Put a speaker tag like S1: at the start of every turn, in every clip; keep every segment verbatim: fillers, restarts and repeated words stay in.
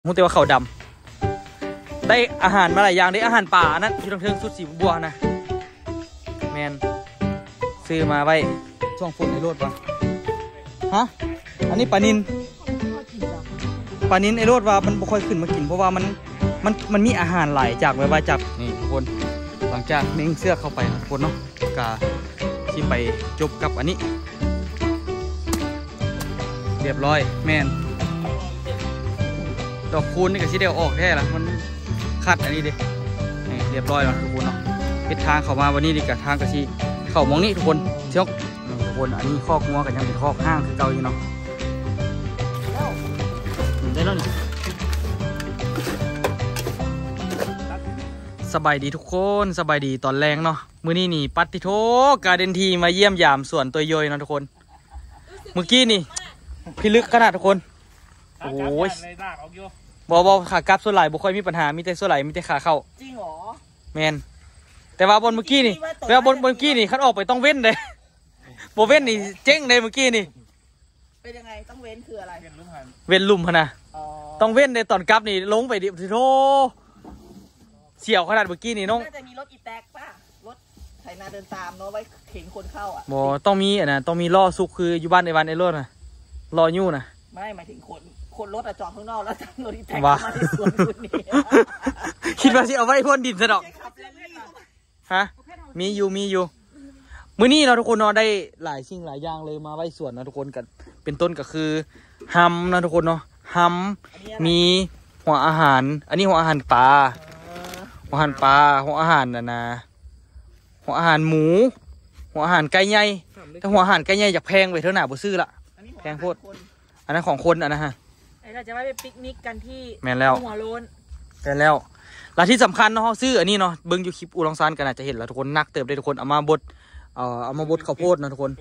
S1: หูแต่ว่าเขาดำได้อาหารมาหลายอย่างได้อาหารป่านั่นที่ต้องเทิงสุดสีบัวนะแมนซื้อมาไว้ช่วงฝนในรถวะฮะอันนี้ปลานินปลานินไอ้รถว่ามันบ่ค่อยขึ้นมากินเพราะว่ามันมันมันมีอาหารหลายจากไว้ว่าจากนี่ทุกคนหลังจากนิ่งเสื้อเข้าไปนะทุกคนเนาะกาที่ไปจบกับอันนี้เรียบร้อยแมนดอกคูณนี่ก็ชิเดียวออกแท้ละมันคัดอันนี้ดินี่เรียบร้อยแล้วทุกคนเนาะทิศทางเข้ามาวันนี้ดิกับทางกระชีเข้ามองนี่ทุกคนเชี่ยวทุกคนอันนี้คอกงัวกันยังเป็นคอกห้างคือเก่าอยู่เนาะได้แล้วนี่สบายดีทุกคนสบายดีตอนแรงเนาะมื้อนี้นี่ปัตติโทการเดนทีมาเยี่ยมยามสวนตัวย่อยเนาะทุกคนเมื่อกี้นี่พิลึกขนาดทุกคนโอ้ยบอบอขากลับส่วนไหลบุค่อยมีปัญหามีแต่ส่วนไหลมีแต่ขาเข้าจริงหรอแมนแต่ว่าบนเมื่อกี้นี่แต่ว่าบนบนเมื่อกี้นี่คันออกไปต้องเว้นเลยโบเว้นนี่เจ๊งเลยเมื่อกี้นี่
S2: เป็นยังไงต้องเว้นคืออะไรเว้นลุ่มพัน
S1: เว้นลุ่มพนะต้องเว้นในตอนกลับนี่ลงไปดิโธ่เสี่ยวขนาดเมื่อกี้นี่น้อง
S2: น่าจะมีรถอีแท็กป่ะรถไถนาเดินตามเนาะไว้เข็นคนเข้าอ่ะ
S1: บอต้องมีอ่ะนะต้องมีล่อซุกคืออยู่บ้านในวันไอ้รถนะรอยู่นะ
S2: ไม่หมายถึงคนคนรถอะจอดข้างนอกแล้วรถอีแท็กมาที่สวนคุณนี่
S1: คิดว่าสิเอาไว้พ่นดินซะดอกฮะมีอยู่มีอยู่มื้อนี้เราทุกคนเนาะได้หลายสิ่งหลายอย่างเลยมาไว้สวนนะทุกคนกันเป็นต้นก็คือฮัมนะทุกคนเนาะฮัมมีหัวอาหารอันนี้หัวอาหารปลาหัวอาหารปลาหัวอาหารนะนะหัวอาหารหมูหัวอาหารไก่ใหญ่แต่หัวอาหารไก่ใหญ่อยากแพงไปเท่าหน่าบ่ซื้อละแพงโคตรอันนั้นของคนอันนะฮะ
S2: เราจะไปปิกนิกกันที่
S1: แม่นแล้ว
S2: หัวโลน
S1: แม่นแล้วและที่สำคัญเนาะซื้ออันนี้เนาะเบิ้งอยู่คลิปอูลองซานกันอาจจะเห็นแล้วทุกคนนักเติบได้ทุกคนเอามาบดเอ่อเอามาบดข้าวโพดนะทุกคน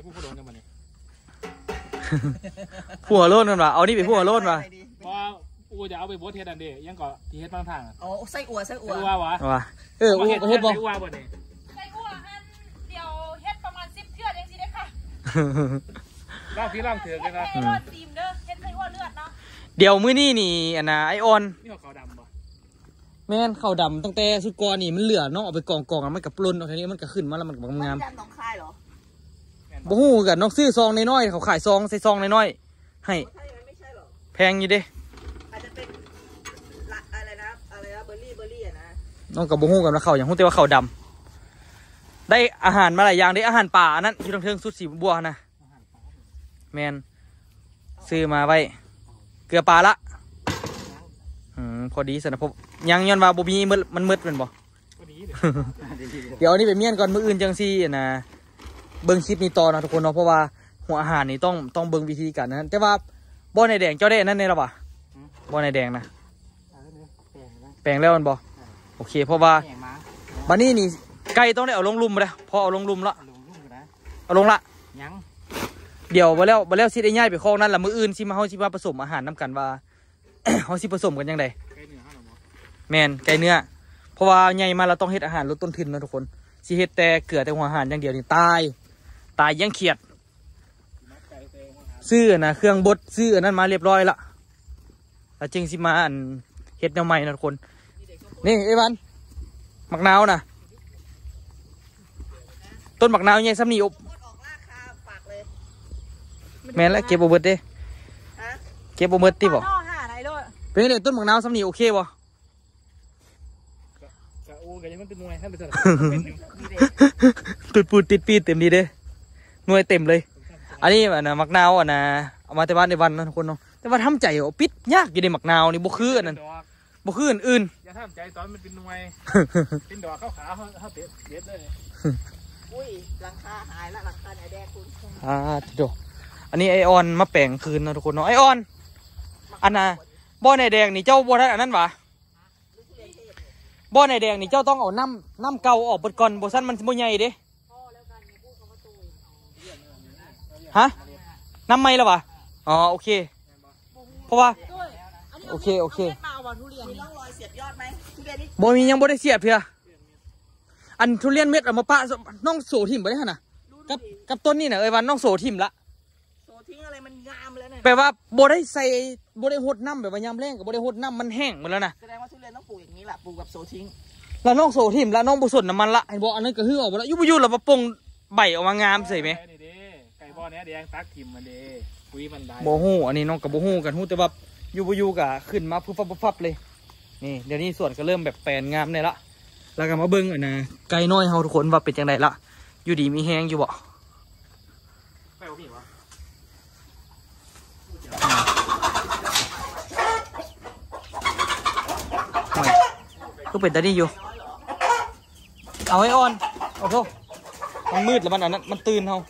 S1: หัวโลนกันวะเอานี่ไปหัวโลนวะ
S3: พออูจะเอาไปบดเฮ็ดอันเดียยังก่อที่เฮ็ดบางทาง
S2: อ๋อไส้อั่วไส้อั่ว
S3: ไส้อั่ววะ
S1: วะเอออูเฮ็ดบ่
S3: ไส้อั่วบ่นี่
S4: ไส้อั่วอันเดี๋ยวเฮ็ดประมาณสิบเทื่อเองสิได้ค่ะ
S3: ล่างพี่ล่างเถื่อนกันนะ
S4: เฮ็ดรอดซีมเด้อเฮ็ดไส้อั่วเลือดเนาะ
S1: เดี๋ยวมื้อนี้นี่อันน่ะไอออน
S3: นี่ขาวดำป่ะ
S1: แม่นขาวดำตั้งแต่สุดก่อนนี่มันเหลือเนาะเอาไปกองกองแล้วมันกับปล้นเอาทีนี้มันก็ขึ้นมาแล้วมันก็งาม
S2: ๆน้องคายเหรอ
S1: บ่ฮู้กันน้องซื้อซองน้อยๆเขาขายซองใส่ซองน้อยๆให้แพงอยู่เด้
S2: อาจจะเป็นอะไรนะอะไรนะเบอร์รี่เบอร์รี่อ่ะนะ
S1: น้องกับบ่ฮู้กันว่าเขาอย่างฮู้แต่ว่าเขาดำได้อาหารมาหลายอย่างได้อาหารป่านั่นที่ต้องเทิงสุดสีบัวนะแมนซื้อมาไว้เกลือปลาละอืมพอดีสนะพบยังย้อนว่าบ่มีมืดมันมืดเป็นบ่เดี๋ยวนี้ไปเมียนก่อนมื้ออื่นจังซี่นะเบิ่งคลิปนี้ต่อนะทุกคนเนาะเพราะว่าหัวอาหารนี่ต้องต้องเบิ่งวิธีการนะแต่ว่าบ่อในแดงเจ้าได้นั่นในหรอวะบ่อในแดงนะแปลงแล้วมันบ่โอเคเพราะว่าบัดนี้นี่ไก่ต้องได้เอาลงลุ่มมาแล้วพอเอาลงลุ่มละเอาลงละยังเดี๋ยวมาแล้วมาแล้วสิได้ง่ายไปคลองนั่นละมืออื่นสิมาเฮาสิมาผสมอาหารน้ำกันว่า เฮาสิผสมกันยังไงแมนไก่เนื้อเพราะว่าใหญ่มาเราต้องเฮ็ดอาหารลดต้นทุนนะทุกคนสิเฮ็ดแต่เกลือแต่หัวอาหารอย่างเดียวนี่ตายตายยังเขียดซื้อนะเครื่องบดซื้อนั่นมาเรียบร้อยละแล้วจึงสิมาอันเฮ็ดแนวใหม่นะทุกคนนี่ไอ้วันมักนาวนะต้นมักนาวใหญ่ซ้ำนี่อบแม่นแล้วเก็บโบเบิร์ดดิเก็บโบเบิร์ดติบ่เป็นไงต้นมักนาวซ้ำนี่โอเคบ่ตุดปูดติดปีดเต็มดีเด้หน่วยเต็มเลยอันนี้อันนะมักนาวอันนะเอามาแต่บ้านในวันนะทุกคนเนาะแต่ว่าทำใจเอาปิดยากอยู่ในมักนาวนี่บ่คืออันนั้นบ่คืออื่น
S3: อย่าทำใจตอนมันเป็นหน่วยเป็นดอกขาวขาวเขาเตะเด็ดเลย
S2: อุ้ยหลังคาหายละหลังคาไหนแดงคุณ
S1: อ่าทีเดียวอันนี้ไอออนมาแปลงคืนนะทุกคนเนาะไอออนอันน่ะบ่อในแดงนี่เจ้าบ่ได้อันนั้นหวะบ่อในแดงนี่เจ้าต้องเอาน้ำน้ำเก่าออกเบิดก่อนบ่ซั่นมันบ่ใหญ่เด้ฮะน้ำไม่แล้ววะอ๋อโอเคเพราะว่าโอเคโอเคบ่มียังบ่ได้เสียบเพื่ออันทุเรียนเม็ดเอามาปะน้องโสทิมไปได้ฮะน่ะกับกับต้นนี่น่ะเอ้ยวันน้องโสทิมละ
S2: โสทิ้งอะไรมันงามแล้วเนี่ย
S1: แปลว่าบ่ได้ใส่บ่ได้หดน้ำแบบว่ายามแรงกับบ่ได้หดน้ำมันแห้งหมดแล้วนะ
S2: แสดงว่าทุเรียนต้องปลูกอย่างนี้แหละปลูกแบบโซทิ้ง
S1: แล้วน้องโซทิมแล้วน้องบุษนน้ำมันละเห็นบอกอันนั้นก็หื้อออกมาแล้วยุบยุบแล้วมาปงใบออกมางามใส่ไหม
S3: ไก่บ่อเนี้ยแดงตักทิมมันเด้คุยมันได้
S1: โบฮูอันนี้น้องกับโบฮูกันฮู้แต่ว่ายุบยุบกะขึ้นมาพุบฟับพุบฟับเลยนี่เดี๋ยวนี้ส่วนก็เริ่มแบบแปลนงามเนี่ยละแล้วก็มาเบิ้งอันนะไก่น้อยเฮาทุกคนว่าเป็นจังไดละอยู่ดีมีแห้งอยู่บ่
S3: ไปเอาพี่วะ
S1: ก็เป็นตาดีอยู่เอาไว้อ่อนโอ้โหมันมืดแล้วมันอันนั้นมันตื่นเฮา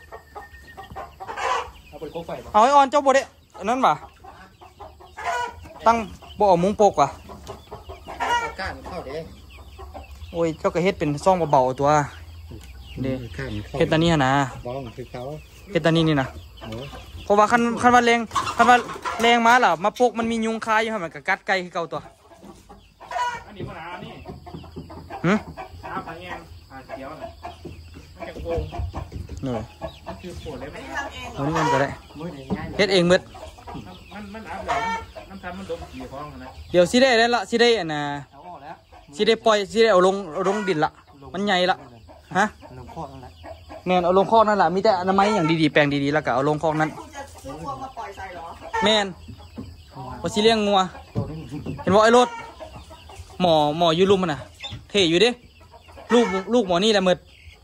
S3: เอาไปโค้งไฟป่ะ
S1: เอาไว้อ่อนเจ้าบ่ได้อันนั้นป่ะตั้งบ่เอามุ้งปกว่ะ
S5: ก้านเข้าเด้
S1: โอ้ยเจ้าก็เฮ็ดเป็นซ่องเบาๆตัวเด้
S5: ข้านเข้า
S1: เฮ็ดตานี้หั่นนะ
S5: บ้องคือเขา
S1: เฮ็ดตานี้นี่นะ
S5: โอ้
S1: เพราะว่าคันคันว่าแรงคันว่าแรงมาล่ะมาปกมันมียุงคาอยู่หั่นมันก็กัดไก่คือเก่าตัว
S3: อันนี้มันหานี่
S1: หึ
S3: หาผาแงนผาเขียวน่ะมันจะโกง
S1: นี่
S3: มันคือปวดเลยมัน
S1: เอานี่มันก็ได้
S5: มือง่าย
S1: เฮ็ดเองหมด
S3: มันมันอาบเลยน้ำทำมันดมขี้ฟ้องนะ
S1: เดี๋ยวสิได้แล้วล่ะสิได้อันน่ะ
S5: เอาออกแล้ว
S1: สิได้ปล่อยสิได้เอาลงเอาลงดินละมันใหญ่ละฮะ
S5: ลงข้อนั่นแหละ
S1: แม่นเอาลงคอกนั่นล่ะมีแต่อนามัยอย่างดีๆแปลงดีๆแล้วก็เอาลงคอกนั้น
S2: คุณจะซื้อวัวมาปล่อยใส่เหรอ
S1: แม่นว่าสิเลี้ยงงัว
S5: ตัวนี้
S1: เห็นบ่ไอ้รถหมอหมออยู่ลุมมันน่ะเท่อยู่เด้ลูกลูกหมอนี่แหละหมด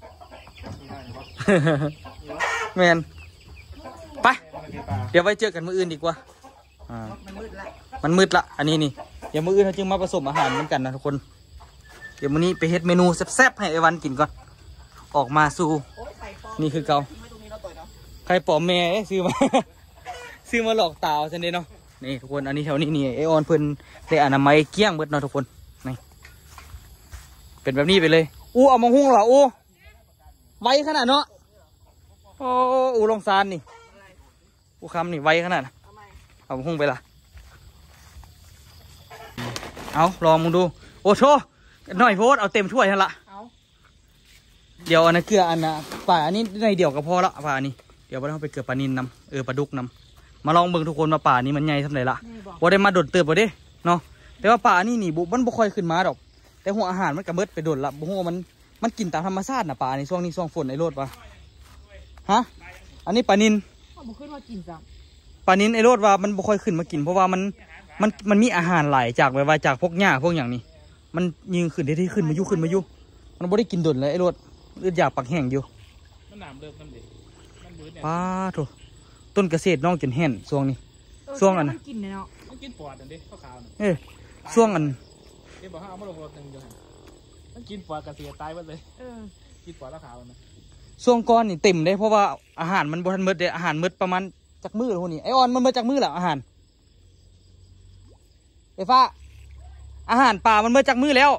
S1: แม่นไปเดี๋ยวไว้เจอกันมื้ออื่นดีกว่าอ่า
S2: มันมืดละ
S1: มันมืดละอันนี้นี่เดี๋ยวมื้ออื่นเราจึงมาผสมอาหารเหมือนกันนะทุกคนเดี๋ยวมื้อนี้ไปเฮ็ดเมนูแซ่บๆให้ไอ้วันกินก่อนออกมาสู่
S2: โอ้ยไข่ฟอง
S1: นี่คือเก่า
S2: ทิ้งไว้ตรงนี้แล้วต่อยเนาะ
S1: ใครปลอมแม่เอ้ยซื้อมา ซื้อมาหลอกตาวฉันเด้เนาะนี่ทุกคนอันนี้แถวนี้นี่ไอออนเพิ่นได้อนามัยเกลี้ยงเบิดเนาะทุกคนนี่เป็นแบบนี้ไปเลยอู้เอามาหุ้งเหรออู้ไวขนาดเนาะโอ้อู้ลงซานนี่อู้คำนี่ไวขนาดน่ะ
S2: ทำไม
S1: เอามาหุ้งไปละเอาลองมึงดูโอ้โชหน่อยโพดเอาเต็มถ้วยทันละ
S2: เอา
S1: เดี๋ยวอันนั้นเกลืออันน่ะป่าอันนี้ในเดียวก็พอละป่าอันนี้เดี๋ยวเราต้องไปเกลือปลานินนำเออปลาดุกนำมาลองเบิ่งทุกคนว่าป่านี้มันใหญ่สำเร็จละ
S2: นี่บอก
S1: บ่ได้มาโดดเติบบ่เด้เนาะแต่ว่าป่านี่นี่บุมันบ่ค่อยขึ้นมาดอก แต่หัวอาหารมันก็เบิดไปโดดละบ่ฮู้ว่ามันมันกินตามธรรมชาติน่ะป่าในช่วงนี้ช่วงฝนไอ้โลดปะฮะอันนี้ปลานิน
S2: เอาบุขึ้นมากินจ้ะ
S1: ปลานินไอ้โลดว่ามันบ่ค่อยขึ้นมากินเพราะว่ามันมันมันมีอาหารหลายจากแบบว่าจากพวกหญ้าพวกอย่างนี้มันยิงขึ้นได้ที่ขึ้นมาอยู่ขึ้นมาอยู่มันบ่ได้กินโดดเลยไอ้โลดอึดอยากปักแห้งอยู่
S3: มันหนามเริ่มน้ำเด็กมันบืนเนี่ย
S1: ป้าโถต้นเกษตรน้องจนแห้งช่วงนี้ ช่วงอัน
S2: มันกินเนาะ
S3: มันกินปอดอันนี้ข้าวขาวน่ะ
S1: เอ้ยช่วงอัน
S3: เดี๋ยวบอกให้เอามาลงรถหนึ่งเดียวมันกินปอดกระเสียตายหมดเลย
S2: เออ
S3: กินปอดข้าวขาวนะ
S1: ช่วงก้อนนี่เต็มเลยเพราะว่าอาหารมันบทันหมดเลยอาหารหมดประมาณจากมือพวกนี้ไอออนมันหมดจากมือแหละอาหารไอฟ้าอาหารป่ามันหมดจากมือแล้ว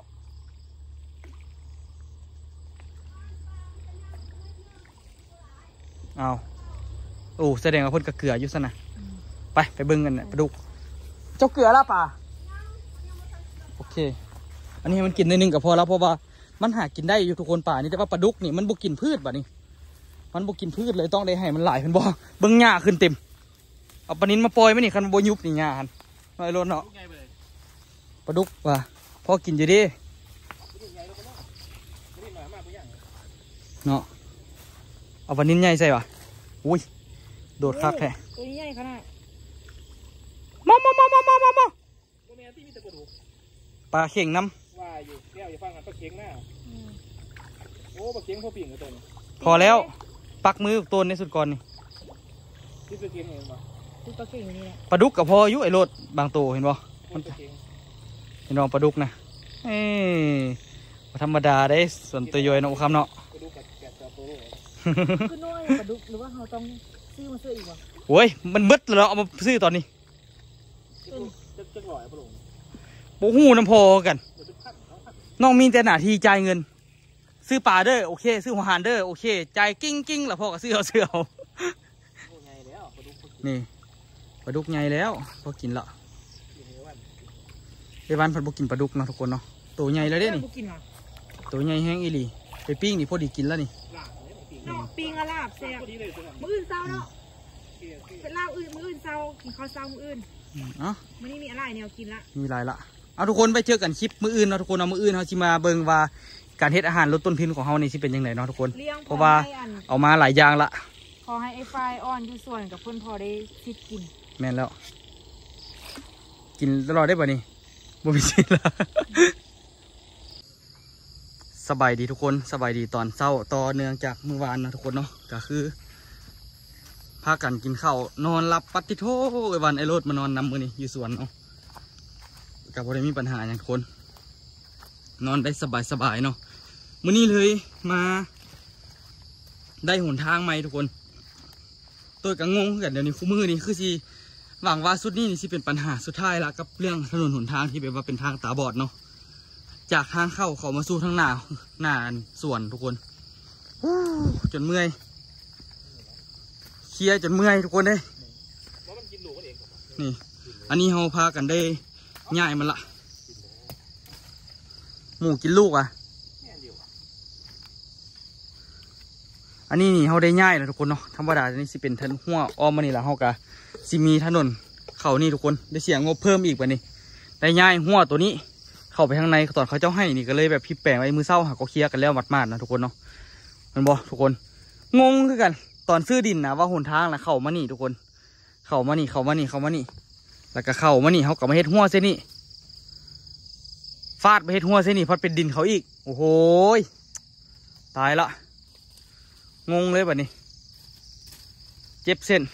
S1: เอาโอ้แสดงว่าเพ่นกระเกลืออยู่ซะนะไปไปเบิ้งกันนะปลาดุกเจ้าเกลือละป่าโอเคอันนี้ให้มันกินในนึงก็พอแล้วเพราะว่ามันหากินได้อยู่ทุกคนป่านี่แต่ว่าปลาดุกนี่มันบุกินพืชบ่นี่มันบุกินพืชเลยต้องได้ให้มันหลายขึ้นบ่เบิ้งหญ้าขึ้นเต็มเอาปลานินมาปล่อยไหมนี่คันโบยุบนี่หญ้าหันน้อยโลนเนาะ
S3: ลูกใหญ่ไปเลย
S1: ปลาดุกว่ะพอกินอยู่ดิ
S3: ลูกใหญ่แล้วก็ต้องนี่หน่อยมากไปอย่าง
S1: เนาะเอาปลานินใหญ่ใส่ว่ะอุ้ยโดดคักแท้
S2: ตัวใหญ่ขนาด
S1: มอมอมอมอมอมอมอ
S3: พวกแม่ที่มีแต่กระดูก
S1: ปลาเข่งน้
S3: ว่าอยู่เลี้ยวอย่าฟังกันปลาเค็งหน้าโอ้ปลาเค็งพอปิ่งกับตัวนี้
S1: ำพอแล้วปักมือต้นในสุดก่อนนี่
S3: ที่ปลาเค็งเองปะ
S2: คือปลาเก่งนี่แหละ
S1: ปลาดุกกับพออายุไอ้โลดบางโตเห็นบ่
S3: มันปลาเค็ง
S1: เห็นน้องปลาดุกนะเอ้ยบ่ธรรมดาได้ส่วนตัวย่อยเนาะครับเนาะ
S3: กระดูกกับแกะตัวโตเลย
S2: คือน้อยปลาดุกหรือว่าเราต้องซื้อมาซื้ออีกวะ
S1: โอ้ยมันเบิดแล้วเอามาซื้อตอนนี้
S3: จะจะหล่อยปลาหลง
S1: โอ้หูน้ำพอกัน
S3: เดี๋ยวจะพัดเขาพัด
S1: น้องมีแต่หน้าที่จ่ายเงิน ซื้อปลาเด้อโอเค ซื้อหัวหานเด้อโอเคจ่ายกิ้งกิ้งแล้วพ่อก็ซื้อเอาซื้อเอา
S3: โอ้ใหญ่แล้วปลาดุก
S1: นี่ปลาดุกใหญ่แล้วพอกินละ
S3: อยู่ในวัน
S1: ไอ้วันเพันบ่กินปลาดุกเนาะทุกคนเนาะตัวใหญ่แล้วเด้นี่
S2: บุกินอ่ะ
S1: ตัวใหญ่แห้งอีหลีไปปิ้งนี่พอดีกินแล้วนี่
S3: หลากเลยปลาเค็ง
S2: เนาะปิงอะลาบแซ่บ
S3: พอดีเลยตัวนั้น
S2: มื้ออื่นเช้าเนาะ
S3: เค็ง
S2: เป็นลาบอื่นมื้ออื่นเช้ากินข้าวเช้ามื้ออื่น
S1: เอ้า
S4: ไม่ได้มีอะไรแนวกินละ
S1: มีหลายละเอาทุกคนไปเจอกันคลิปมื้ออื่นเนาะทุกคนเอามื้ออื่นเขาสิมาเบิ่งว่าการเฮ็ดอาหารลดต้นทุนของเขานี่สิเป็นยังไงเนาะทุกคน
S4: เลี้ยง
S1: เพราะว่า
S4: ให้อัน
S1: เอามาหลายอย่างละ
S4: ขอให้ไอ้ไฟอ่อนอยู่ส่วนกับเพื่อนพอได้คิดกิน
S1: แม่นแล้ว กินตลอดได้ป่ะนี่บ่มีสิละ สบายดีทุกคนสบายดีตอนเช้าต่อเนื่องจากเมื่อวานนะทุกคนเนาะก็คือพากันกินข้าวนอนหลับปฏิโทไอ้วันไอ้โรดมานอนนำมือนี่อยู่สวนเนาะกับบ่ได้มีปัญหาอย่างทุกคน นอนได้สบายสบายเนาะมื้อนี้เลยมา ได้หนทางใหม่ทุกคนตัวก็งงกันเดี๋ยวนี้คู่มือนี่คือสิหวังว่าสุดนี้นี่สิเป็นปัญหาสุดท้ายละกับเรื่องถนนหนทางที่แบบว่าเป็นทางตาบอดเนาะจากทางเข้าเขามาสู่ทางหน้าหน้าสวนทุกคนจนเมื่อยเคลียร์จนเมื่อยทุกคนเลยนี่อันนี้เราพากันได้ง่ายมันละหมูกินลูกอ่ะอันนี้นี่เขาได้ง่ายเลยทุกคนเนาะธรรมดาอันนี้สิเป็นถนนหัวอ้อมมานี่แหละเขากะสิมีถนนเขานี่ทุกคนได้เสียงบเพิ่มอีกไปนี่ได้ง่ายหัวตัวนี้เข้าไปข้างในตอนเขาเจ้าให้นี่ก็เลยแบบพี่แปลงไว้มือเศร้าหาก็เคลียร์กันแล้วมัดๆนะทุกคนเนาะมันบอกทุกคนงงคือกันตอนซื้อดินนะว่าหนทางนะเข้ามานี่ทุกคนเข้ามานี่เข้ามานี่เข้ามานี่แล้วก็เข้ามานี่เขาก็มาเฮ็ดหัวเส้นนี่ฟาดไปเฮ็ดหัวเส้นนี่เพราะเป็นดินเขาอีกโอ้โหตายละงงเลยแบบนี้เจ็บเส้น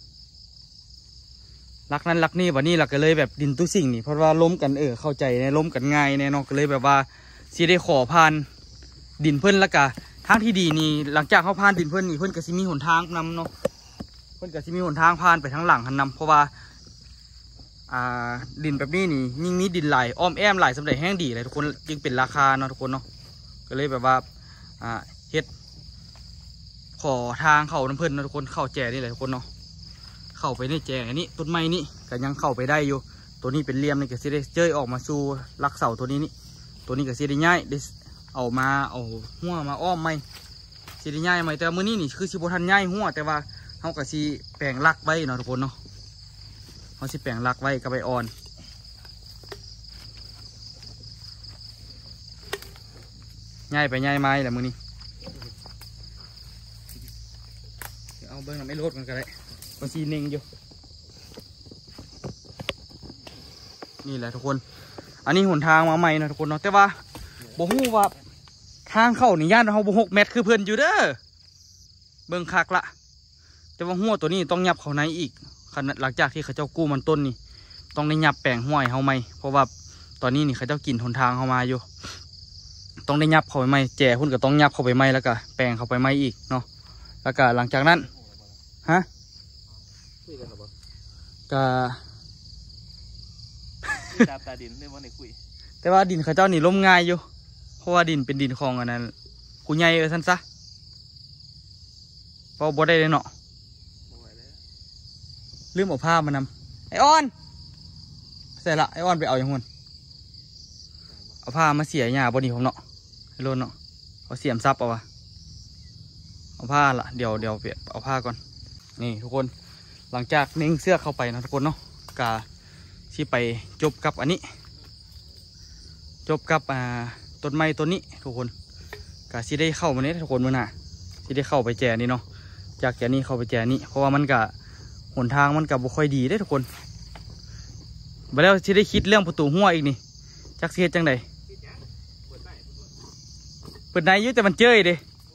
S1: รักนั้นรักนี่แบบนี้หลักก็เลยแบบดินตุ้สิ่งนี่เพราะว่าล้มกันเออเข้าใจในล้มกันง่ายแน่นอนก็เลยแบบว่าสิได้ขอผ่านดินเพิ่นแล้วก็ทางที่ดีนี่หลังจากเขาผ่านดินเพิ่นนี่เพิ่นก็สิมีหนทางนำเนาะเพิ่นก็สิมีหนทางผ่านไปทางหลังหันนำเพราะว่าอ่าดินแบบนี้นี่ยิ่งมีดินไหลอ้อมแอมไหลสำเร็จแห้งดีเลยทุกคนยิ่งเป็นราคาเนาะทุกคนเนาะก็เลยแบบว่าอ่าเฮ็ดขอทางเข้าน้ำเพิ่นนะทุกคนเข้าแจนี่แหละทุกคนเนาะเข้าไปในแจอันนี้ต้นไม้นี่ก็ยังเข้าไปได้อยู่ตัวนี้เป็นเหลี่ยมนี่ก็สิได้เจยออกมาสู่ลักเสาตัวนี้นี่ตัวนี้ก็สิได้ง่ายได้เอามาเอาหัวมาอ้อมไม่สิได้ง่ายไหมแต่มื้อนี้นี่คือสิบ่ทันง่ายหัวแต่ว่าเฮาก็สิแปลงลักไว้เนาะทุกคนเนาะเฮาสิแปลงลักไว้กับใบอ่อนง่ายไปง่ายไม้แหละมื้อนี้เอาเบิ้งน้ำไม่ลดกันก็ได้บางทีเน่งอยู่นี่แหละทุกคนอันนี้หนทางมาใหม่นะทุกคนเนาะแต่ว่าบ่ฮู้ว่าทางเข้านี่ย่านเขาบ่หกเมตรคือเพื่อนอยู่เด้อเบิ้งคักละแต่ว่าหัวตัวนี้ต้องยับเข้าในอีกขณะหลังจากที่เขาเจ้ากู้มันต้นนี่ต้องได้ยับแปลงห้วยเขาไหมเพราะว่าตอนนี้นี่เขาเจ้ากินหนทางเขามาอยู่ต้องได้ยับเข้าไปไหมแจ่หุ่นก็ต้องยับเข้าไปไหมแล้วก็แปลงเข้าไปไหมอีกเนาะแล้วก็หลังจากนั้นฮะก็
S3: ตาตาดินเรื่องว่าในคุย
S1: แต่ว่าดินเขาเจ้านี่ล้มง่ายอยู่เพราะว่าดินเป็นดินคลองอันนั้นกูใหญ่เออสั้นซะเพราะบ่ได้เลยเนาะลืมเอาผ้ามานำไอออนเสร็จละไอออนไปเอาอย่างหุ่นเอาผ้ามาเสียหญ้าบนนี้ผมเนาะไอโลนเนาะเอาเสียมซับเอาวะเอาผ้าละเดี๋ยวเดี๋ยวเปลี่ยนเอาผ้าก่อนนี่ทุกคนหลังจากนิ่งเสื้อเข้าไปนะทุกคนเนาะกาที่ไปจบกับอันนี้จบกับอ่าต้นไม้ต้นนี้ทุกคนกาที่ได้เข้ามาเนี้ทุกคนมื่อน่ะที่ได้เข้าไปแจนี่เนาะจากแจนี่เข้าไปแจนี่เพราะว่ามันกะหนทางมันกะบุค่อยดีได้ทุกคนไปแล้วที่ได้คิดเรื่องประตูหัวอีกนี่จักเสียจังใดเปิดไหนยุ่แต่มันเจยเด้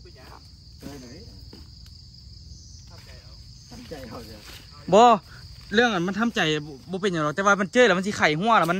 S1: บ่เรื่องอันมันทำใจบ่เป็นอย่างไรแต่ว่ามันเจอแล้วมันสิไข่หัวแล้วมัน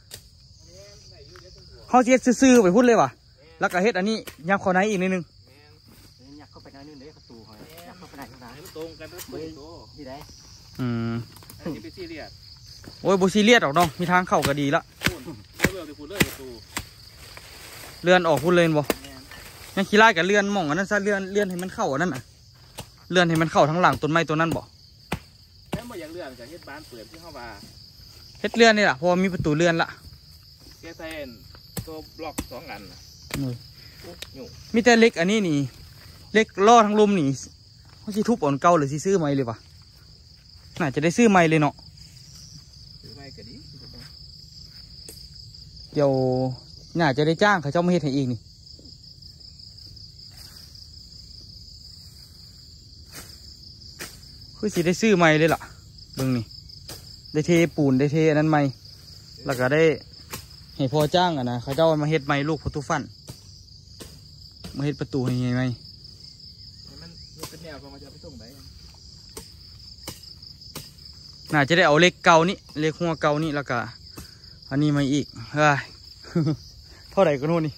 S1: เขาเสียซื่อๆไปพูดเลยว่ะแล้วก็เฮ็ดอันนี้ยับเข้าในอีกนิดนึง
S5: ยักเข้าไปในนึงเด้ประตูเขายักเข้าไปในข้างหลัง
S3: ตรงกันตรงโต
S5: ที่ไหน
S1: อืม
S3: อันนี้เป็นซีเรียส
S1: โอ้ยบ่ซีเรียสหรอกน้องมีทางเข้าก็ดีละ
S3: เลื่อนไปพูดเลื่อนประตู
S1: เลื่อนออกพูดเลยบ่ยังขี้ไล่กับเลื่อนมองอันนั้นซะเลื่อนเลื่อนให้มันเข้าอันนั้นน่ะเลื่อนให้มันเข้าทั้งหลังต้นไม้ต้นนั้นบ่
S3: แล้วมาอย่างเลื่อนกับเฮ็ดบ้านเปิดที่เข้ามา
S1: เฮ็ดเลื่อนนี่แหละเพราะมีประตูเลื่อนละ
S3: แกใส่ตัวบล็อกสองอัน
S1: มีแต่เล็กอันนี้นี่เล็กล่อทั้งลมนี่เขาสิทุบอ่อนเก่าหรือสิซื้อใหม่เลยวะน่าจะได้ซื้อใหม่เลยเนาะเดี๋ยวน่าจะได้จ้างเขาเจ้ามาเฮ็ดให้อีกนี่คือสิได้ซื้อใหม่เลยล่ะเบิ่งนี่ได้เทปูนได้เทอันนั้นใหม่แล้วก็ได้ให้พอจ้างอ่ะนะเขาเจ้ามาเฮ็ดใหม่ลูกประตูฟันมาเฮ็ดประตูให้ใหม่
S3: มันเป็นแนวก็มาจะไปส่งไหน
S1: น่าจะได้เอาเล็กเก่านี่เล็กหัวเก่านี่แล้วก็อันนี้มาอีกเฮ้ย เท่าไหร่ก็โน่นนี่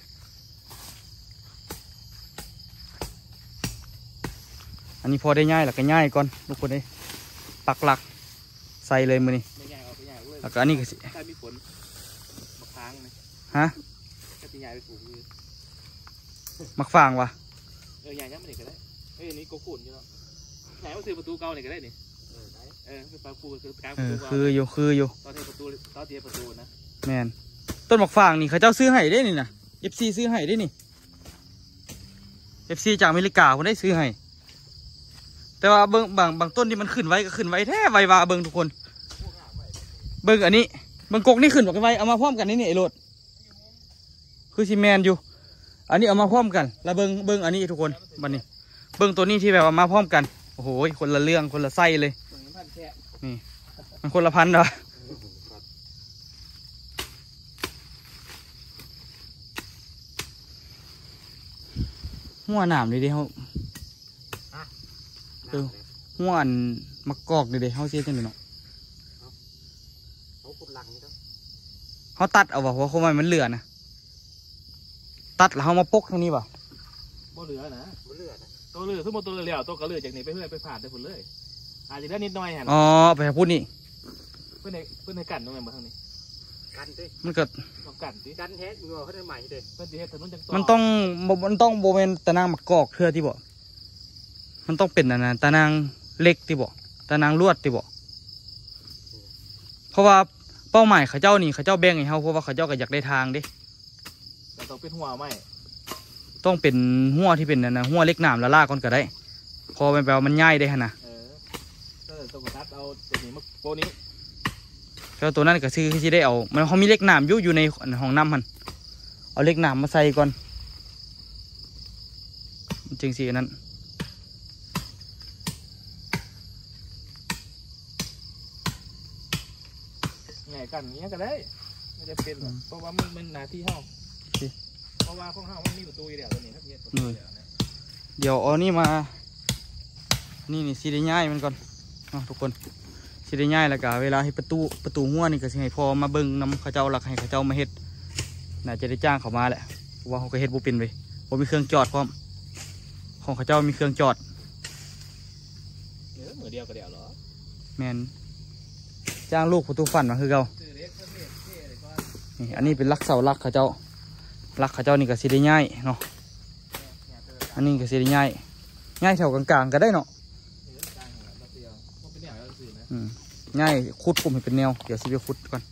S1: อันนี้พอได้ง่ายแล้วก็ง่ายก่อนทุกคนเลยปักหลักใส่เลยมือนี่
S3: ไม่ใหญ่เอาไปใหญ่เลย
S1: แล้วก็อันนี้ก็สิ
S3: ถ้ามีฝนมาค้างไหม
S1: ฮะ
S3: ถ้าจะใหญ่ไปปลูกเลย
S1: มักฟางวะ
S3: เออใหญ่ยังไม่ได้ก็ได้เอ้ยนี่โกขุนอยู่เนาะใหญ่ว่าซื้อประตูเก่าเนี่ยก็ได้นี่เออเป็นปลาปูคือกลางป
S1: เอ
S3: ระ
S1: อ
S3: ตู
S1: คืออยู่คืออยู่
S3: ตอนเทประตูตอนเทประตูนะ
S1: แมนต้นมักฟางนี่เขาเจ้าซื้อให้ได้นี่นะเอฟซีซื้อให้ได้นี่เอฟซีจากอเมริกาคนได้ซื้อให้แต่ว่าเบิ้งบางบางต้นที่มันขึ้นไว้ก็ขึ้นไว้แท้ไววาเบิ้งทุกคนเบิ้งอันนี้เบิ้งกกนี่ขึ้นไว้เอามาพร้อมกันนี่นี่ไอ้โรดคือซีแมนอยู่ อันนี้เอามาพร้อมกันแล้วเบิ้งเบิ้งอันนี้ทุกคนบันนี้เบิ้งตัวนี้ที่แบบว่ามาพร้อมกันโอ้โหคนละเรื่องคนละไส้เลย
S3: เหมือนพันแค่
S1: นี่มันคนละพันเหรอหัวหนามนี่ดิเขาเออหัวอันมะกอกนี่ดิเขาเสียจังเลยเนาะ
S5: เขาขุดหลังนี่ก็
S1: เขาตัดเอาวะเพราะเขาไม่มันเหลือนะตัดแล้วเขามาปกตรงนี้ป่ะ
S3: บ่เหลือนะ
S5: มันเลือดนะ
S3: ตัวเหลือสมมติตัวเหลือแล้วตัวก็เหลือจากนี้ไปเพื่อไปผ่านได้ผลเลยอาจจะได้นิดหน่อยฮะ
S1: อ๋อไปพูดนี่
S3: เพื่อนในเพื่อนในกันตรงไหนมาทางนี้
S5: กันดิ
S1: มันเกิด
S3: ลองกันสิ
S5: กันแท้เงาเขาได้ใหม่เลย
S3: เพื่อนที่เฮ็ดถนนจัง
S1: มันต้องมันต้องโบเวนตะนางมะกอกเพื่อที่บอกมันต้องเป็นอันนั้นตะนางเล็กที่บอกตะนางลวดที่บอกเพราะว่าเป้าหมายเขาเจ้านี่เขาเจ้าแบ่งให้เขาเพราะว่าเขาเจ้าก็อยากได้ทางเดิ
S3: แต่ต้องเป็นหัวไหม
S1: ต้องเป็นหัวที่เป็นอันนะหัวเล็กหนามละล่าก่อนก็ได้ พอมันแปลว่ามันง่ายได้ขนาด
S3: เออก็ต้องกระตัดเอาตัวนี้มาโปนี้
S1: แล้วตัวนั้นก็ซื้อที่ได้เอามันเขามีเล็กหนามอยู่อยู่ในห้องน้ำมันเอาเล็กหนามมาใส่ก่อนจริงสิอันนั้น
S3: ไงกันเงี้ยก็ได้ไม่จะเป็นหรอกเพราะว่ามันมันหน้าที่เฮาเพราะว่าของเฮามันมีประตูอยู่แล้วตัวนี้ครับเนี่ยประตูอยู่แล้วนะ
S1: เดี๋ยวเอานี่มานี่นี่สีได้ง่ายมันก่อนเนาะทุกคนสีได้ง่ายแล้วก็เวลาให้ประตูประตูหัวนี่ก็สิให้พอมาเบิ่งนำเขาเจ้าหลักให้เขาเจ้ามาเฮ็ดน่าจะได้จ้างเขามาแหละเพราะว่าเขาก็เฮ็ดบ่เป็นไปบ่มีเครื่องจอดพร้อมของเขาเจ้ามีเครื่องจอด
S3: เออมือเดียวก็เดียวเหรอ
S1: แมนจ้างลูกประตูฟันมาคือเขา
S3: ซื้อเล็กเพิ่มเล็กเท่เลยก็
S1: นี่อันนี้เป็นลักเสาลักเขาเจ้าลักเขาเจ้านี่ก็สีได้ง่ายเนาะอันนี้ก็สีได้ง่ายง่ายแถวกลางๆก็ได้เนาะ
S3: เออกลางหัวมาเดียวมันเป็นแนวแล้วซื้อนะ
S1: อืมง่ายขุดปุ่มให้เป็นแนวเดี๋ยวสิไปขุดก่อน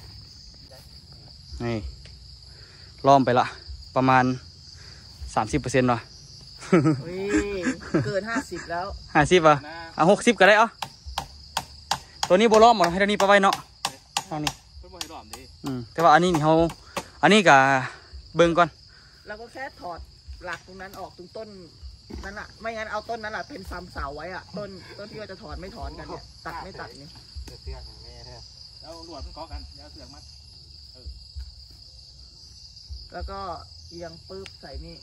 S1: นี่ล้อมไปละประมาณสามสิบเปอร์เซ็นต์เนาะ
S2: เฮ้ยเกินห้าสิบแล้ว
S1: ห้าสิบอ่ะอ่ะหกสิบก็ได้เอ่ะตัวนี้โบล้อมหมดให้ตัวนี้ไปไว้เนาะทางนี้
S3: เพิ่มมาให้รอบดี
S1: อืมแต่ว่าอันนี้นี่เขาอันนี้กับเบิ่งก่อน
S2: เราก็แค่ถอดหลักตรงนั้นออกตรงต้นนั่นแหละไม่งั้นเอาต้นนั้นแหละเป็นซ้ำเสาไว้อะต้นต้นที่ว่าจะถอนไม่ถอนกันเนี่ยตัดไม่ตัดนี่
S5: เลือดเสื้อแม่แท้
S3: แล้วหลวดมันเกาะกันแล้วเสือกมัด
S2: แล้วก็เอียงปึ๊บใส่นี่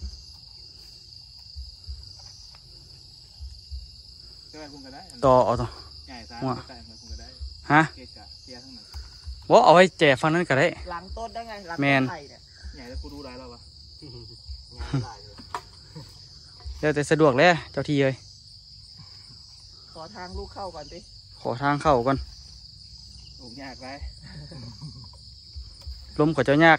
S3: ใช่ไหมคุณก็ได้
S1: ต่อเอาต่อ
S3: ใหญ่ซ้ายใช่ไหมคุณก็ได้
S1: ฮะ
S3: เกะกะเกียร์ทั้งนั้น
S1: ว่าเอาไว้แจกฟังนั้นก็ได้
S2: หลังต้นได้ไงหลัง
S1: แม
S2: ต้
S1: น
S2: นไผ่เนี่ย
S3: ใหญ่แล้วกูดูได้แล้ววะ
S5: งานได้เลย
S1: เดี๋ยวแต่สะดวกแล้วเจ้าที่เลย
S2: ขอทางลูกเข้าก่อนสิ
S1: ขอทางเข้าก่อน
S3: โอ้ยากไป
S1: ลมขอเจ้ายาก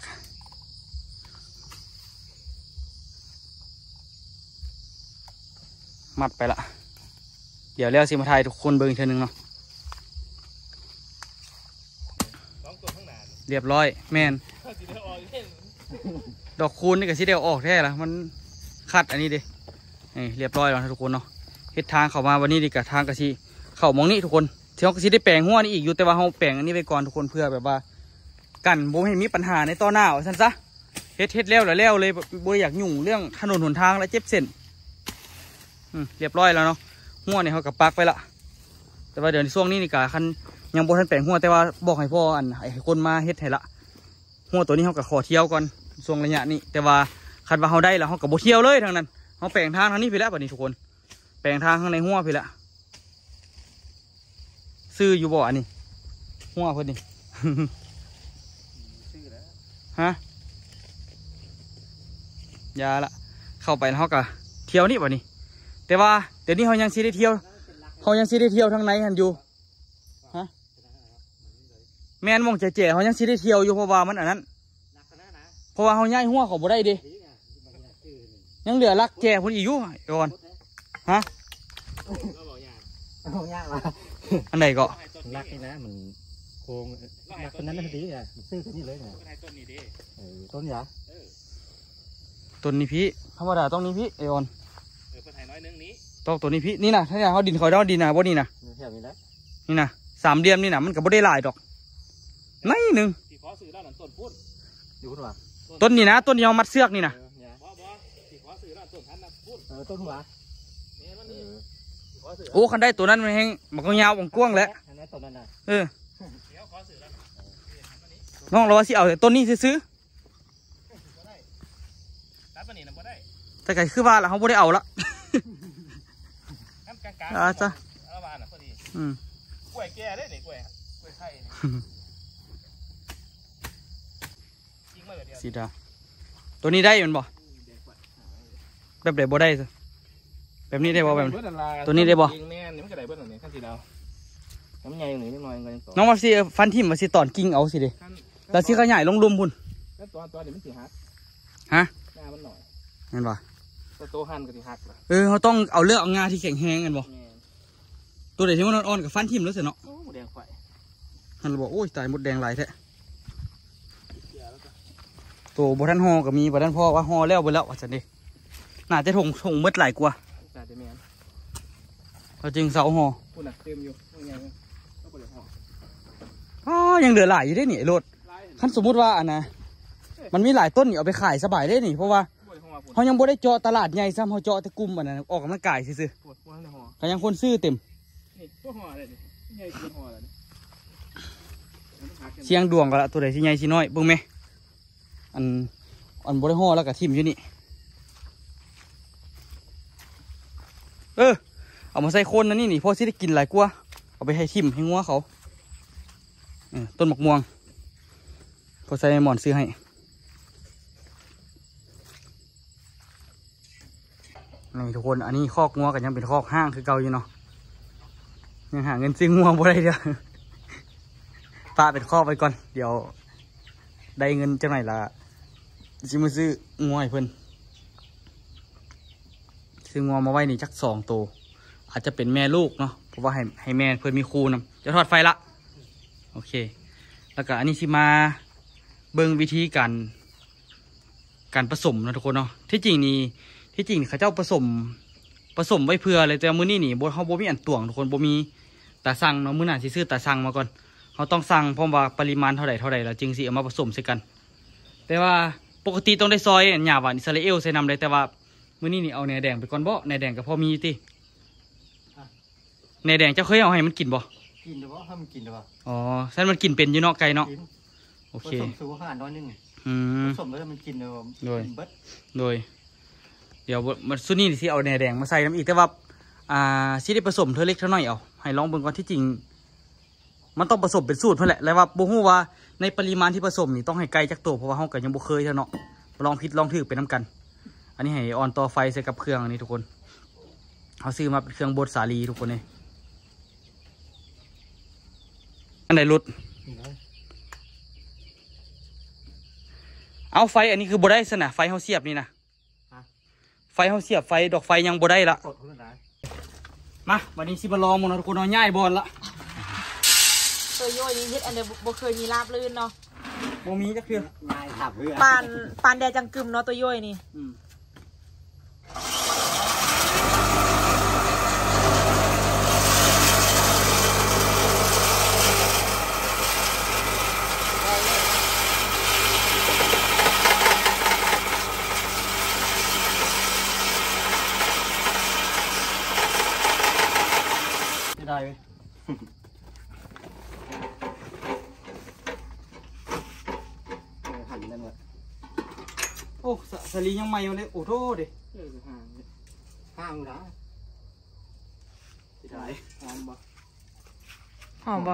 S1: มัดไปละเดี๋ยวแล้วสิมาถ่ายทุกคนเบิ่งอีกเทีนึงเนาะ
S3: สองตัวข้างหน้า
S1: เรียบร้อยแมน
S3: เขาสีเดียวออกเล่น
S1: ดอกคูณนี่ก็สิเดียวออกแท้ละมันคัดอันนี้ดินี่เรียบร้อยแล้วนะทุกคนเนาะเฮ็ดทางเข้ามาวันนี้ดีกับทางกะสิเข้ามองนี่ทุกคนเที่ยวกะสิได้แปลงหัวนี่อีกอยู่แต่ว่าเราแปลงอันนี้ไปก่อนทุกคนเพื่อแบบว่ากันบ่ให้มีปัญหาในต่อหน้าว่าซั่นซะเฮ็ดเฮ็ดแล้วแล้วแล้วเลยบ่อยากยุ่งเรื่องถนนหนทางและเจ็บเส้นอืมเรียบร้อยแล้วเนาะหัวนี่เขาก็ปักไปละแต่ว่าเดี๋ยวในช่วงนี้นี่ก็คันยังบ่ทันแปลงหัวแต่ว่าบอกให้พ่ออันให้คนมาเฮ็ดให้ละหัวตัวนี้เขาก็ขอเที่ยวก่อนช่วงระยะนี้แต่ว่าคันว่าเขาได้แล้วเขาก็บ่เที่ยวเลยทางนั้นเขาแปลงทางทางนี้ไปแล้วบัดนี้ทุกคนแปลงทางข้างในหัวไปแล้วซื้ออยู่บ่อันนี้หัวเพิ่นนี่
S5: ชื่อแล้ว
S1: ฮะยาละเข้าไปแล้วเขาก็เที่ยวนี่บ่นี่แต่ว่าเดี๋ยวนี้เขายังสิได้เที่ยวเขายังสิได้เที่ยวทางไหนกันอยู่ฮะแม่นมองเจ๋ๆเขายังสิได้เที่ยวอยู่เพราะว่ามันอันนั้นเพราะว่าเขาย้ายหัวเขาบ่ได้ดิยังเหลือลักแจคนอีกอยู่ก่อนฮะ
S5: เอายากว่ะ
S1: อันไหนก็
S5: รักนี่นะมันโครงรักคนนั้นนั่นดีอ่ะมันซื้อตัวนี้เลยเนี่ย
S3: ต้นนี้ดิ
S5: เออต้นเหรอ
S1: ต้นนี้พี่ธรรมดาต้องนี้พี่ไอออน
S3: เออเพิ่นให้น้อยนึงนี้
S1: ต้องตัวนี้พี่นี่นะถ้าอยากเขาดินคอยได้ดินนะบ่นี่นะ
S5: มีแถวนี้แล้ว
S1: นี่นะสามเหลี่ยมนี่นะมันก็บ่ได้หลายดอกน้อยหนึ่ง
S3: ที่ขอซื้อแล้วนั่นต้นพูด
S5: อยู่พุ่นวะ
S1: ต้นนี้นะต้นที่เขามัดเสือกนี่นะ
S5: เออเนี่ย
S3: บ่บ่ที่ขอซื้อแล้วต้นทันน่ะพูด
S5: เออต้นหัว
S3: นี่มัน
S5: เอ
S3: นี่
S5: อ
S3: ที่ขอซื้อ
S1: โอ้คันได้ตัวนั้นมันแห้งมันก็ยาวกว้างๆแหล้ว
S5: อันนั้นต้นนั้นน่ะ
S1: เออ
S3: เดี๋ยวขอซื้อแล้ว
S1: น้องเราว่าสิเอาแต่ต้นนี้ซื้อ
S3: ตัดปานนี้นำบ่ได้
S1: ๆแต่ไก่คือว่าละเขาบ่ได้เอาละ
S3: น้ำกลางๆ
S1: อ่าจ้ะ
S3: เอาบานน่ะพอดี
S1: อืม
S3: กล้วยแก่เด้นี่กล้วยกล้วยไข่นี่จริงมาเดี๋ยว
S1: สีดาตัวนี้ได้แมันบ่แบบไหนบ่ได้ซะแบบนี้ได้บ่แบบนี้ ตัวนี้ได้บ่
S3: จริงแม่นนี่มันก็ได้เบิดอันนี้ขั้นสีดาวน้ำใหญ่หนึ่งนิดหน่อยก็ยังต่อ
S1: น้องว่าสิฟันทิ่มมาสิตอนกิ่งเอาสิเด้
S3: ขั้น
S1: แล้วสิขยายลงลุมพุ่น
S3: แล้วตัวตัวนี้มันสิหัก
S1: ฮะ
S3: หน้ามันหน่อย
S1: เห็นบ่
S3: แต่ตัวหันก็สิหักล่ะ
S1: เออเขาต้องเอาเลือกเอางาที่แข็งแรงกันบ่
S3: แม่น
S1: ตัวไหนที่มันอ่อนๆกับฟันทิ่มแล้วสิเนาะ
S3: โอ้หมูแดงไฟ
S1: หันบอกโอ้ยตายหมดแดงหลายแท้ตัวบ่ทันฮอก็มีบ่ทันพ่อว่าฮอแล้วบ่แล้วว่าซั่นเด้น่าจะถงถงหมดหลายกว่า
S3: จ่าเดแมน
S1: เขาจึงเสาฮอ
S3: พูดน่ะเต็มอยู่ว่าไงเนี่ยก็บ่ได้ห่อ
S1: อ๋อยังเหลือหลายอยู่เด้นี่ไอ้โลด
S3: ลาย
S1: คันสมมุติว่าอันนะมันมีหลายต้นนี่เอาไปขายสบายได้นี่เพราะว่า
S3: บ่ได้ห่อพูด
S1: เขายังบ่ได้เจาะตลาดใหญ่ซ้ำเขาเจาะแต่กลุ่มอันนั้นออกกำลังกายซื่อ
S3: พูดว่าในห่อ
S1: ๆก็ยังคนซื้อเต็ม
S3: นี่พวกห่ออะไรนี่ใหญ่กินห่ออะไรนี่มันหักกัน
S1: เสียงดวงก็ละตัวใดสิใหญ่สิน้อยเบิ่งไหมอันอันบ่ได้ห่อแล้วก็ทิ่มอยู่นี่เออเอามาใส่โคนนั่นนี่นี่พอสิได้กินหลายกว่าเอาไปให้ทิ่มให้งัวเขาเออต้นมะม่วงพอใส่หมอนซื้อให้นี่ทุกคนอันนี้คอกงัวกันยังเป็นคอกห้างคือเก่าอยู่เนาะยังหาเงินซื้องัวบ่ได้เด้อ ป้าเป็นคอกไปก่อนเดี๋ยวได้เงินจังไหนล่ะจิมาซื้องัวให้เพิ่นซื้องัวมาไว้นี่จักสองตัวอาจจะเป็นแม่ลูกเนาะเพราะว่าให้ให้แม่เพิ่นมีคู่นำจะทอดไฟละโอเคแล้วก็อันนี้สิมาเบิ่งวิธีการการผสมนะทุกคนเนาะที่จริงนี่ที่จริงเขาเจ้าผสมผสมไว้เพื่ออะไรแต่มื้อนี้นี่บ่เฮาบ่มีอันตวงทุกคนบ่มีตาสั่งเนาะมื้อหน้าสิซื้อตาสั่งมาก่อนเขาต้องสั่งพร้อมว่าปริมาณเท่าใดเท่าใดแล้วจึงสิเอามาผสมใส่กันแต่ว่าปกติต้องได้ซอยอันหญ้าหวานอิสราเอลใส่นำเลยแต่ว่ามื้อนี้นี่เอาแหนแดงไปก่อนบ่แหนแดงก็พอมีติแหนแดงเจ้าเคยเอาให้มันกินบ่
S5: กินเดี๋ยวว่าให้มันกินเดี๋ยวว่า
S1: อ๋อซั่นมันกินเป็นอยู่เนาะไก่เนาะ
S5: กิน
S1: โอ
S5: ผ
S1: เค
S5: สมสูงขนาดน้อยนึง
S1: อืม
S5: ผสมแล้วมันกินเดี๋ยว
S1: โดย
S5: กินเบิด
S1: โดย เดี๋ยวมันซุนี่สิเอาแหนแดงมาใส่น้ำอีกแต่ว่าอ่าสิได้ผสมเท่าเล็กเท่าน้อยเอาให้ลองเบิ่งก่อนที่จริง มันต้องผสมเป็นสูตรเพื่อแหละแล้วว่าบ่ฮู้ว่าในปริมาณที่ผสมนี่ต้องให้ไกลจากตัวเพราะว่าเฮาก็ยังบ่เคยเท่าเนาะลองผิดลองถูกไปนํกัน อันนี้ให้ออนต่อไฟใส่กับเครื่องอันนี้ทุกคนเฮาซื้อมาเป็นเครื่องบดสาลีทุกคนนี่อันไหนหลุด เอาไฟอันนี้คือบ่ได้ซะนะไฟเฮาเสียบนี่นะไฟเฮาเสียบไฟดอกไฟยังบ่ได้ละ
S5: กดเท่านั้นนะ
S1: มาวันนี้สิมาลองมันนะทุกคนเอาง่ายบอลละ
S4: ตัวโยนี่เฮ็ดอันเดียวบ่เคยมีลาบลื่นเนาะ
S1: บ่มีจักเทื่อ
S5: ง่ายขับเรือ
S4: ปานปานแดจังกึมเนาะตัวโยนี่
S1: อืมอ้สสลียังใหม่อยู่เลยโอ้โทษดิ
S3: เออห่างเนี่ย
S5: ห้างนะ
S3: สิได้หอมบ่
S1: หอมบ่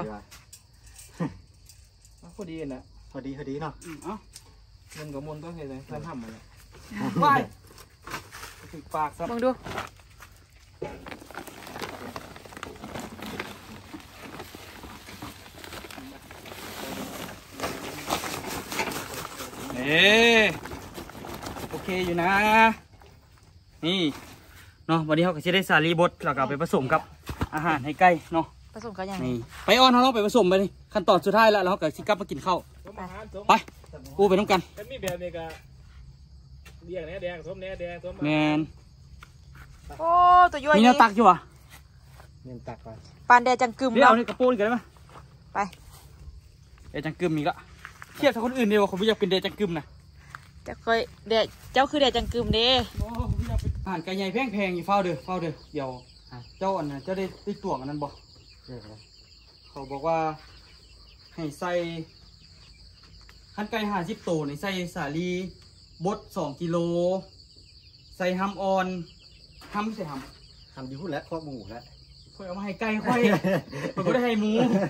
S3: เอาพอดีนะ
S5: พอดีพอดีเนาะ
S1: อืมเอ้า
S3: มันกับมนต้องเห็นเลยท่านทำมาเลย
S1: ไป
S3: ถึงปากซับ
S1: มองดูเอ๊โอเคอยู่นะ นี่เนาะวันนี้เขาก็จะได้สาลีบดแล้วก็เอาไปผสมกับอาหารให้ไก่เนาะ
S4: ผสมกันยัง
S1: นี่ไปออนเขาเราไปผสมไปนี่ขั้นตอนสุดท้ายแล้วแล้วเขาก็สิกลับมากินข้าว
S3: สมอาหารสม
S1: ไปอู้ไปน้ำกัน
S3: ถ้ามีแบบนี้ก็เรียกแหน่แดงสมแหน่แดงสม
S1: แมน
S4: โอ้ตัวย่อย
S1: มี
S4: นี่
S1: แนวตักอยู่อ่ะ
S5: เน้นตักไป
S4: ปานแดจังกึม
S1: เดี๋ยว
S4: เนาะ
S1: เอานี่กระโปรงกันได้ไหม
S4: ไป
S1: เดจังกึมอีกละเทียบกับคนอื่นเดียวเขาไม่อยากเป็นเดจังกึมนะ
S4: จะเคยแดเจ้าคือแดจังกึมเด้
S1: โอ้ไม่อยากเป็นอาหารไก่ใหญ่แพงแพงๆอยู่เฝ้าเด้อเฝ้าเด้อเดี๋ยวเจ้าอันน่ะเจ้าได้ได้ตวงอันนั้นบ่
S5: เรียกอะไร
S1: เขาบอกว่าให้ใส่ขั้นไก่ห้าสิบตัวนี่ใส่สาลีบดสองกิโลใส่ฮัมออนฮัมไม่ใส่ฮัม
S5: ทำดีพูดแล้วครอบหมูแล้ว
S1: ค่อยเอามาให้ไก่ค่อย มันก็ได้ให้หมู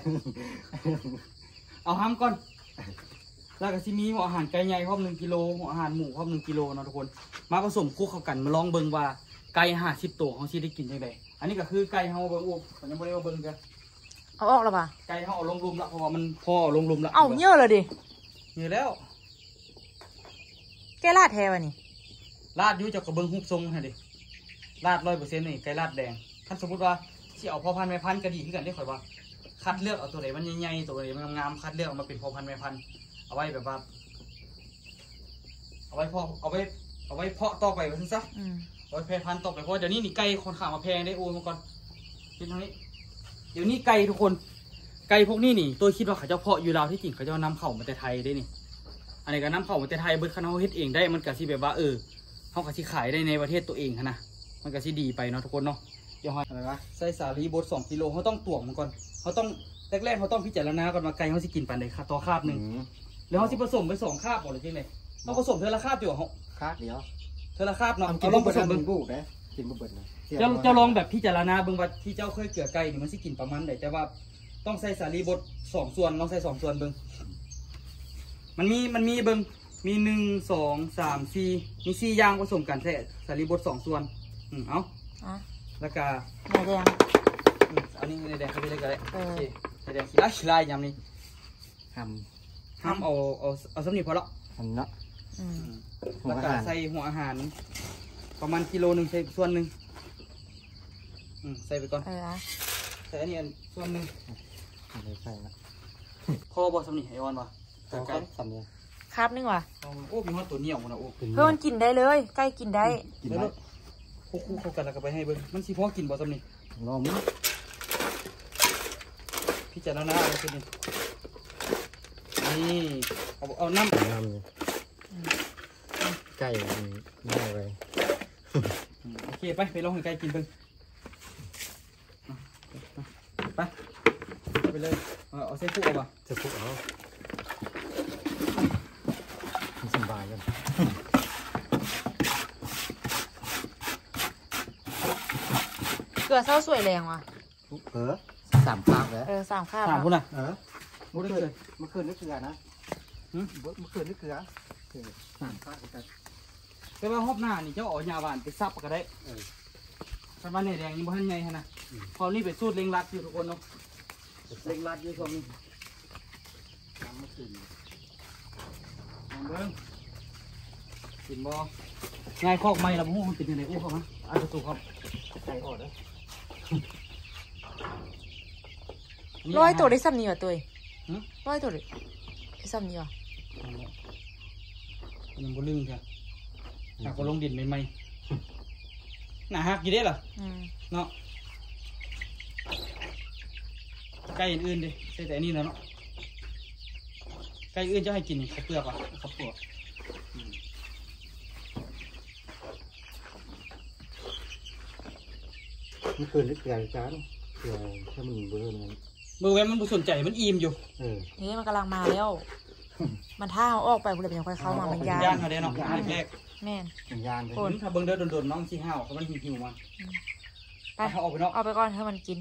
S1: เอาฮัมก่อน แล้วก็สิมีหัวอาหารไก่ใหญ่พร้อมหนึ่งกิโลหัวอาหารหมูพร้อมหนึ่งกิโลเนาะทุกคน มาผสมคู่เข้ากันมาลองเบิ่งว่าไก่ห้าสิบตัวเขาสิได้กินยังไงอันนี้ก็คือไก่เขาเบิ่งอ้วผมยังไม่ได้มาเบิ่งกัน
S4: เอาออกแล้วป่ะ
S1: ไก่เขาเอาลงรุมละเพราะว่ามันพอเอาลงรุมละ
S4: เอาเยอะเลยดิ
S1: นี่แล้ว
S4: แกลาดแทวะนี่
S1: ลาดอยุ่จากกระเบื้องฮุบทรงให้ดิลาดร้อยเปอร์เซ็นต์นี่ไก่ลาดแดงท่านสมมติว่าที่เอาพ่อพันธุ์แม่พันธุ์กระดีขึ้นกันได้ข่อยว่า คัดเลือกเอาตัวไหนมันใหญ่ๆตัวไหนมันงามๆคัดเลือกเอามาเป็นพ่อพันธุ์แม่พันธุ์เอาไว้แบบว่าเอาไว้พ่อเอาไว้เอาไว้เพาะต่อไปว่าซั่นซะ
S4: อืม
S1: เอาไว้แพร่พันธุ์ต่อไปเพราะเดี๋ยวนี้นี่ไก่คนข่าวมาแพงได้โอ้ยมาก่อนเป็นทางนี้เดี๋ยวนี้ไก่ทุกคนไก่พวกนี้นี่ตัวคิดว่าเขาเจ้าเพาะอยู่ลาวที่จริงเขาเจ้านำเข้ามาแต่ไทยได้นี่อันนี้ก็นำเข้ามาแต่ไทยเบิดคันเขาเฮ็ดเองได้มันก็สิแบบว่าเออเขาก็สิขายได้ในประเทศตัวเองนะมันก็สิดีไปเนาะทุกคนเนาะเดี๋ยวให้
S5: อะไรวะ
S1: ใส่สาลีบดสองกิโลเขาต้องตวงมันก่อนเขาต้องแรกๆเขาต้องพิจารณาก่อนว่าไก่เขาสิกินปันใดค่ะต่อคาบหนึ่งแล้วเขาสิผสมไปสองคาบหมดเลยจริงเลยต้องผสมเทอละคาบอยู่เหรอเขา
S5: คาดเดียว
S1: เทอละคาบเนาะ
S5: เอากิ
S1: เอา
S5: น
S1: ล
S5: บุ
S1: อง
S5: บ
S1: ผ
S5: เบิ
S1: ส
S5: ด
S1: ม
S5: นะ
S1: เบิ่ง
S5: บุบนะกินบุบเบิดนะ
S1: เจ้าเจ้าลองแบบพิจารณาเบิ่งว่าที่เจ้าเคยเกลือไก่นี่มันสิกินประมาณไหนแต่ว่าต้องใส่สาลีบดสองส่วนลองใส่สองส่วนเบิ่งมันมีมันมีเบิ่งมีหนึ่งสองสามสี่มีสี่อย่างผสมกันใส่สาลีบดสองส่วนอืมเอา
S4: อ่ะ
S1: แล้วก็
S4: แดแดง
S1: อืมอันนี้ในแดงเขาไปเลยก็ได้
S4: เออ
S1: โอเคในแดงขี้ลายขี้ลายยำนี่
S5: ท
S1: ห้ามเอาเอาเอาสำนีพอละ
S5: ำทำเนาะ
S4: อืม
S5: หัว
S1: แล้ว
S5: อา
S1: ก็
S5: หาร
S1: ใส่หัวอาหาร ประมาณกิโลหนึ่งใส่ส่วนหนึ่งอืมใส่ไปก่อน
S4: เอออ่ะ
S1: ใส่อันนี้อันส่วนหนึ่ง
S5: อะไรใส่ละ
S1: พอบอสำนีไอออนวะ
S5: เอา
S1: ไก่
S5: เขาทำเนี่ย
S4: คาบนึงว่ะ
S1: โอ้มีหัวตัวเหนียวนะโอ้
S5: เป็น
S4: เพื่อมันกินได้เลยใกล้กินได้
S5: กิน
S1: แล้ว
S5: ได้
S1: คู่คู่เข้ากันแล้วก็ไปให้เบิ้งมันสิพอกินบอสำนี
S5: ลองมั้ย
S1: พิจารณาเอาสินี่นี่เอาเอาน้ำ
S5: น้ำเลยไก่ไม่เอาเลย
S1: อืมโอเคไปไปลองให้ไก่กินเบิ้งไปไปเลยเอาเอาเส้นคู่เอาปะ
S5: จะพุกเอามันสบายกัน
S4: เกลือเศร้าสวยแรงว่ะ
S5: พุกเออสามคาบแล้ว
S4: เออสามคาบ
S1: ถาม
S4: เนาะ
S1: คุณน่ะ
S5: เออเมื่อคืนเมื่อคืนนึกเกลือนะ
S1: หืม
S5: เมื่อคืนนึกเกลือเออสามคาบกัน
S1: แต่ว่าฮอบหน้านี่เจ้าเอายาหวานไปซับก็ได้
S5: เออ
S1: คันว่าเนี่ยแดงนี่บ่ทันใหญ่ขนาดพอนี่เป็นสูตรเล็งรัดอยู่ทุกคนเนาะเล็งรัดอยู่ช่วงนี้
S5: น้ำเมื่อคืน
S1: ลองเบิ่งกินบ่ง่ายคอกไม้ละบ่ฮู้มันเป็นยังไงอู้เขาฮะอันประตูครับ
S5: ไก่อ่อนนะ
S4: ร้อยตัวได้ซ้ำนี่ว่ะตัว
S1: หึ
S4: ร้อยตัวได้ซ้ำนี่ว่ะ
S1: ยังบ่ลืมค่ะหากก็ลงดินใหม่ๆหน้าฮักอยู่เด้ล่ะ
S4: อืม
S1: เนาะไก่อื่นๆดิใส่แต่อันนี้นะเนาะไก่อื่นจะให้กินข้าวเปลือกอ่ะข้าวเปลือก
S5: เมื่อคืนนึกเกลือจานเกลือถ้ามันเบอร์มัน
S1: มือแว้มันบ่สนใจมันอิ่มอยู่
S5: เออ
S4: นี่มันกำลังมาแล้วมันท่าเอาออกไปบุหรี่มันยังค่อยเข้ามามันยาน
S1: ย่านเขาได้เนาะแรก
S4: แม่น
S5: สัญญาณไป
S4: โอน
S1: ถ้าเบิ่งเด้อโดนๆน้องสิห้าวเขามันหิวๆมา
S4: ไป
S1: เขาออกไปเนาะ
S4: เอาไปก่อนให้มันกิน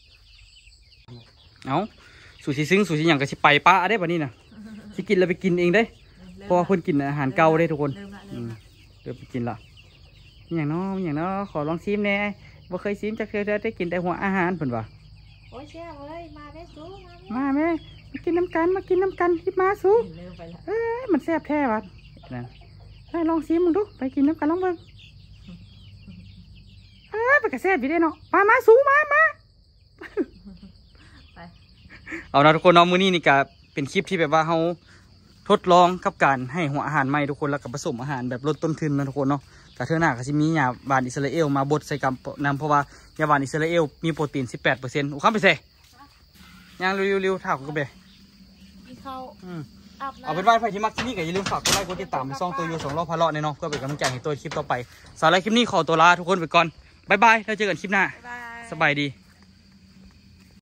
S1: เอาสู่สิซึ้งสู่สิหยังก็สิไปป้าได้ป่ะนี่นะสิกินแล้วไปกินเองได้เพราะว่าเพิ่นกินอาหารเก่าได้ทุกคน
S4: เริ่มละ
S1: อื
S4: เริ่ม
S1: ม
S4: ละ
S1: เดี๋ยวไปกินละอหย่างเนาะอหย่างเนาะขอลองซิมแหน่บ่เคยซิมจักเทื่อเด้อได้กินแต่หัวอาหารเพิ่นว่า
S4: โอ้ยแช่เลยมาแม่สู้มา
S1: มาแม่มากินน้ำกันมากินน้ำกันที่มาสู้
S4: เริ่มไปละ
S1: เอ้ยมันแซ่บแท้ว่ะนั่นไปลองซิมมึงดูไปกินน้ำกันลองเบิ่งเอ้ยไปกระแซ่บอยู่ได้เนาะมามาสู้มามา
S4: ไป
S1: เอานะทุกคนเนาะมื้อนี้นี่ก็เป็นคลิปที่แบบว่าเฮาทดลองกับการให้หัวอาหารใหม่ทุกคนแล้วก็ผสมอาหารแบบลดต้นทุนนะทุกคนเนาะกะเทื่อหน้าก็สิมียาหวานอิสราเอลมาบดใส่กับน้ำเพราะว่ายาหวานอิสราเอลมีโปรตีน สิบแปดเปอร์เซ็นต์ อุ้ข้ามไปเซ่ย่างเร็วๆๆถากกันไป
S4: กินข้าว
S1: อืม
S4: อาบน้ำ
S1: เอาเป็นว่าใครที่มักคลิปนี้ก็อย่าลืมฝากกดไลค์กดติดตามช่องตัวยูสองรอบพาเลาะแน่นอนเพื่อเป็นกำลังใจให้ตัวคลิปต่อไปสำหรับคลิปนี้ขอตัวลาทุกคนไปก่อนบ๊ายบายแล้วเจอกันคลิปหน้า
S4: บ๊ายบาย
S1: สบายดี